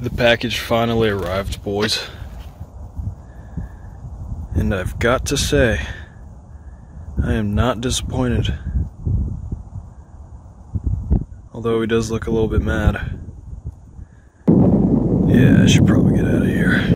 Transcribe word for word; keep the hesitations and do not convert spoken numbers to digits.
The package finally arrived, boys. And I've got to say, I am not disappointed. Although he does look a little bit mad. Yeah, I should probably get out of here.